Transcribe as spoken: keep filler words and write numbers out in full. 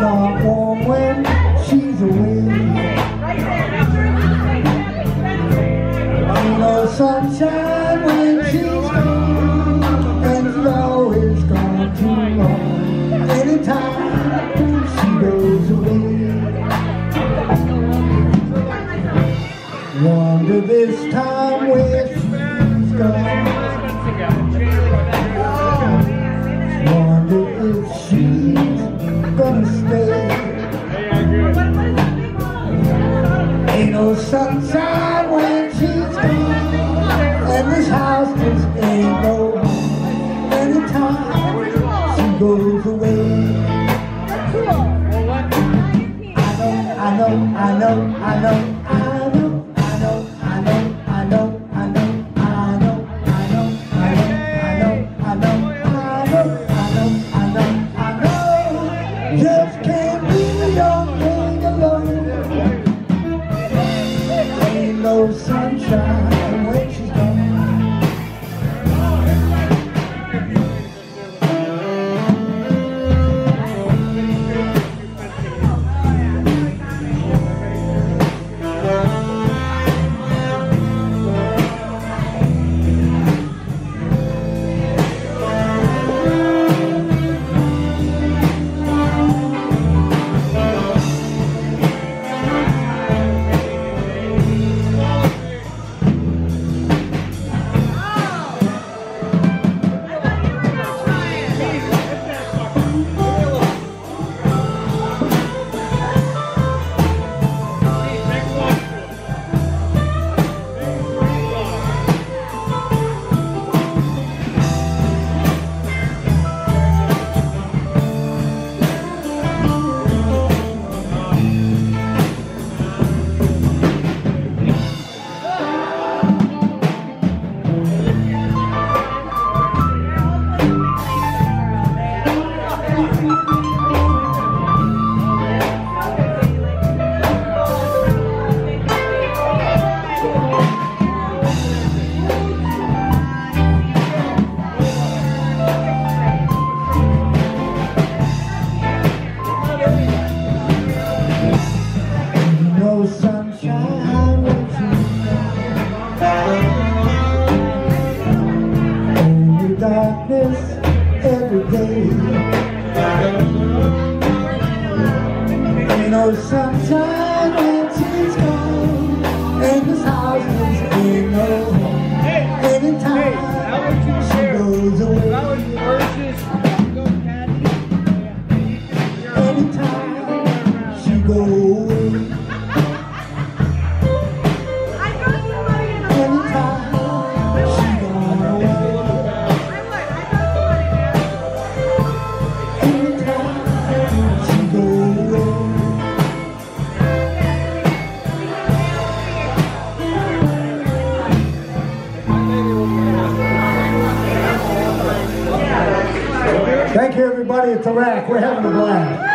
not warm when she's away. Ain't no sunshine when she's gone, and the snow is gone too long. Anytime she goes away, wonder this time where she's gone. Wonder if she's gonna stay. Ain't no sunshine when she's gone, and this house just ain't no home. Anytime she goes away, I know, I know, I know, I know, I know, I know, I know, I know, I know, I know, I know, I know, I know, I know. Just can't leave your thing alone. Ain't no sunshine when she's gone. No sunshine when she's gone, only darkness every day. Ain't no sunshine when she's gone, and this house just ain't no home. Anytime she goes away, anytime she goes away. Thank you, everybody at the rack. We're having a blast.